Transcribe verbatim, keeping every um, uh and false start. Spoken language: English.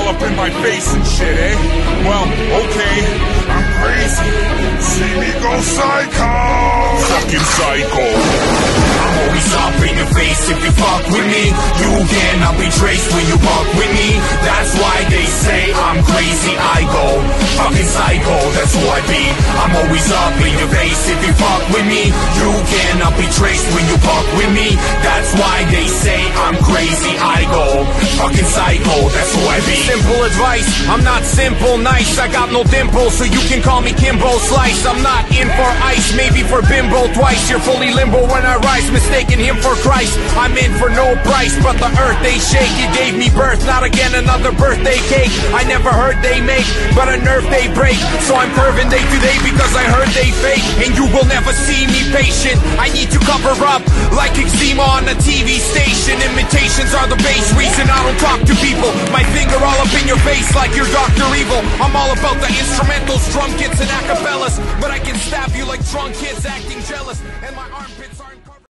all up in my face and shit, eh? Well, okay, I'm crazy. See me go psycho. Fucking psycho. I'm always up in your face if you fuck with me. You cannot be traced when you fuck with me. That's why they say I'm crazy, I go fucking psycho, that's who I be. I'm always up in your face if you fuck with me. You cannot be traced when you fuck with me. That's why they say I'm crazy, I go fucking psycho, that's who I be. Simple advice, I'm not simple, nice. I got no dimples, so you can call me Kimbo Slice. I'm not in for ice, maybe for bimbo twice. You're fully limbo when I rise, mistaking him for Christ. I'm in for no price, but the earth they shake. You gave me birth, not again another birthday cake. I never heard they make, but a nerve they break. So I'm curving day to day because I heard they fake. And you will never see me patient. I need to cover up like eczema on a T V station. Imitations are the base reason I don't talk to people. My finger all up in your face like you're Doctor Evil. I'm all about the instrumentals, drum kits and acapellas, but I can stab you like drunk kids acting jealous. And my armpits aren't